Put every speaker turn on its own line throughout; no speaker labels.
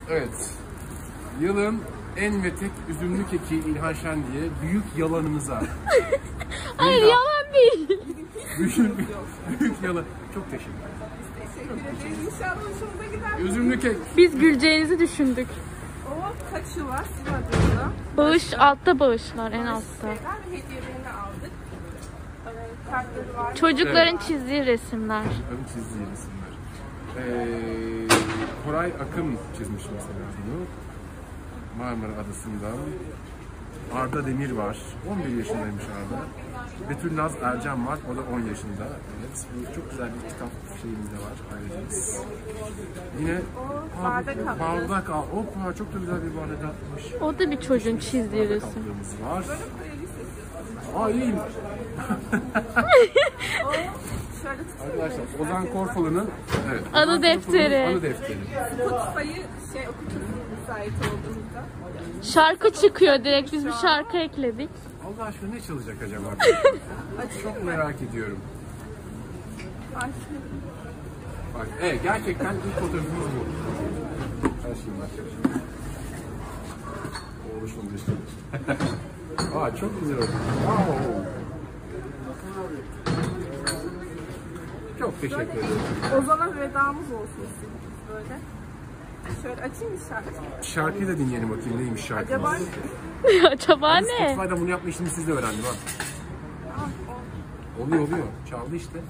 Evet. Yılın en ve tek üzümlü keki İlhan Şen diye büyük yalanımıza.
Hayır yalan değil.
büyük yalan. Çok teşekkür ederim.
Teşekkür ederim. İnşallah hoşumuza gider.
Üzümlü kek.
Biz güleceğinizi düşündük.
O kaçı var sizin adınıza?
Bağış, altta bağışlar en altta.
Şeyler ve hediyelerini aldık. Kartları var.
Çocukların çizdiği resimler.
Ön çizdiği resimler. Koray Akın çizmiş mesela bunu. Marmara Adası'ndan. Arda Demir var. 11 yaşındaymış Arda. Betül Naz Ercan var. O da 10 yaşında. Evet. Bu çok güzel bir kitap şeyimiz de var. Ayrıcımız. Yine bardak al. Hoppa çok da güzel bir bardak atmış.
O da bir çocuğun çizdiği resim.
Kaplığımız var. Aa iyiyim.
Şöyle tutayım.
Arkadaşlar Ozan Korfalı'nın evet,
Anı defteri.
Anı defteri.
Spotify'ı okutursunuz müsait olduğunuzda.
Şarkı çıkıyor direkt. Biz bir şarkı ekledik.
Allah aşkına ne çalacak acaba? Çok merak ediyorum. Bak, evet gerçekten ilk fotoğrafımız bu. Her şeyim var. Oluşum dışı. Aa çok güzel oldu. Wow. Çok teşekkür ederim.
Ozan'a vedamız olsun istedik böyle. Şöyle açayım mı şarkı?
Şarkıyı da dinleyelim bakayım neymiş şarkımız.
Acaba
Acaba ne?
Spotify'da bunu yapma işini siz de öğrendim ha. Oluyor. Çaldı işte.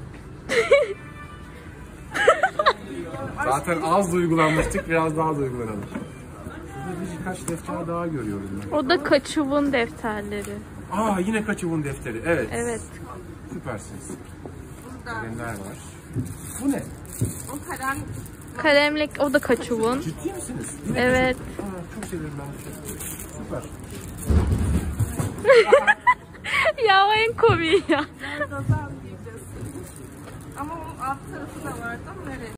Zaten az duygulanmıştık, biraz daha duygulanalım. Şurada birkaç defter daha görüyorum ben.
O da Kaçuv'un defterleri.
Aa yine Kaçuv'un defteri, evet.
Evet.
Süpersiniz.
burada
Kalemler var. Bu ne?
o kalem
Kalemlik o da Kaçuv'un.
Ciddi misiniz?
Evet.
Aa, çok severim ben bu şeyi. Süper.
Ya o en komiği ya.
dozan diyeceğiz. Ama onun alt tarafı da vardı ama nereye?